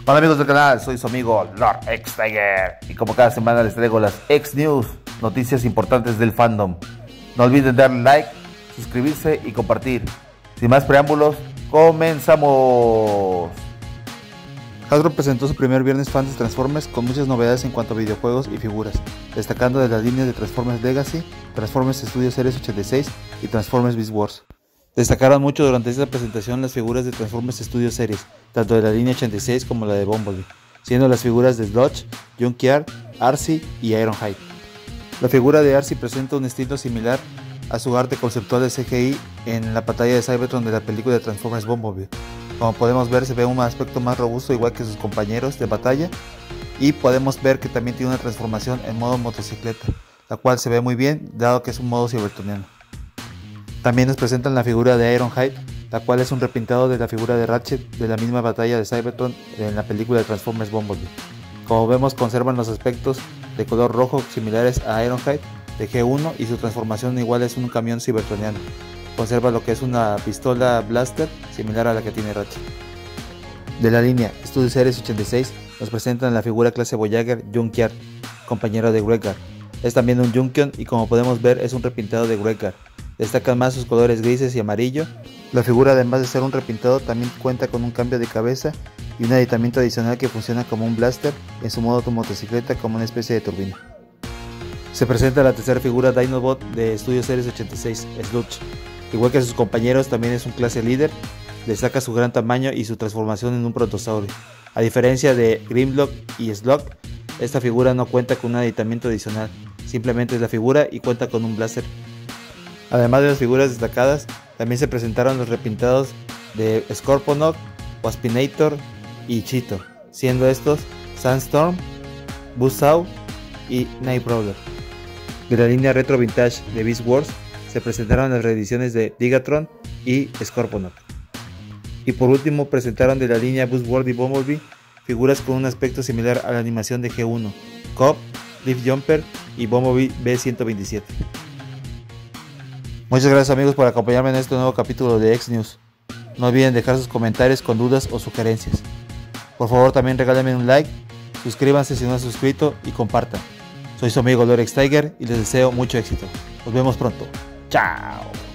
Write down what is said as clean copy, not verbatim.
Hola amigos del canal, soy su amigo Lord X Tiger y como cada semana les traigo las X News, noticias importantes del fandom. No olviden darle like, suscribirse y compartir. Sin más preámbulos, comenzamos. Hasbro presentó su primer viernes fan de Transformers con muchas novedades en cuanto a videojuegos y figuras, destacando de las líneas de Transformers Legacy, Transformers Studio Series 86 y Transformers Beast Wars. Destacaron mucho durante esta presentación las figuras de Transformers Studio Series, tanto de la línea 86 como la de Bumblebee, siendo las figuras de Sludge, Junkyard, Arcee y Ironhide. La figura de Arcee presenta un estilo similar a su arte conceptual de CGI en la batalla de Cybertron de la película de Transformers Bumblebee. Como podemos ver, se ve un aspecto más robusto igual que sus compañeros de batalla, y podemos ver que también tiene una transformación en modo motocicleta, la cual se ve muy bien dado que es un modo cybertroniano. También nos presentan la figura de Ironhide, la cual es un repintado de la figura de Ratchet de la misma batalla de Cybertron en la película de Transformers Bumblebee. Como vemos, conservan los aspectos de color rojo similares a Ironhide de G1 y su transformación igual es un camión cybertroniano. Conserva lo que es una pistola blaster similar a la que tiene Ratchet. De la línea Studio Series 86 nos presentan la figura clase Voyager Junkyard, compañero de Wreck-Gar. Es también un Junkion y como podemos ver es un repintado de Wreck-Gar. Destacan más sus colores grises y amarillo. La figura, además de ser un repintado, también cuenta con un cambio de cabeza y un aditamiento adicional que funciona como un blaster en su modo motocicleta como una especie de turbina. Se presenta la tercera figura Dinobot de Studio Series 86, Sludge. Igual que sus compañeros, también es un clase líder. Destaca su gran tamaño y su transformación en un brontosaurio. A diferencia de Grimlock y Slug, esta figura no cuenta con un aditamiento adicional, simplemente es la figura y cuenta con un blaster. Además de las figuras destacadas, también se presentaron los repintados de Scorponok, Waspinator y Cheetor, siendo estos Sandstorm, Buzzsaw y Nightcrawler. De la línea Retro Vintage de Beast Wars se presentaron las reediciones de Digatron y Scorponok. Y por último presentaron de la línea Beast Wars y Bumblebee figuras con un aspecto similar a la animación de G1, Cobb, Leaf Jumper y Bumblebee B127. Muchas gracias amigos por acompañarme en este nuevo capítulo de X News. No olviden dejar sus comentarios con dudas o sugerencias. Por favor también regálenme un like, suscríbanse si no han suscrito y compartan. Soy su amigo Lord X Tiger y les deseo mucho éxito. Nos vemos pronto. Chao.